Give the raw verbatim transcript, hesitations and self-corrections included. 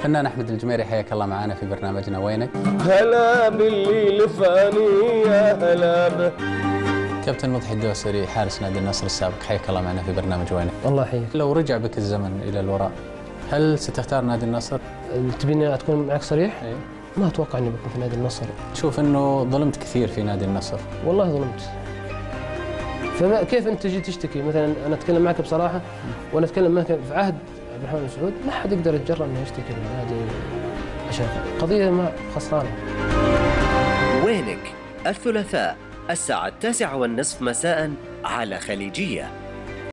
الفنان أحمد الجميري حياك الله معنا في برنامجنا وينك. هلا باللي لفاني يا هلا به. كابتن مضحي الدوسري حارس نادي النصر السابق حياك الله معنا في برنامج وينك. الله يحييك. لو رجع بك الزمن إلى الوراء هل ستختار نادي النصر؟ تبيني أكون معك صريح؟ أيه؟ ما أتوقع إني بكون في نادي النصر. تشوف إنه ظلمت كثير في نادي النصر؟ والله ظلمت. فكيف أنت تجي تشتكي؟ مثلا أنا أتكلم معك بصراحة وأنا أتكلم معك في عهد عبد الرحمن بن سعود ما حد يقدر يتجرأ إنه يشتكي للنادي عشان قضية ما خسرانة. وينك الثلاثاء الساعة التاسعة والنصف مساء على خليجية.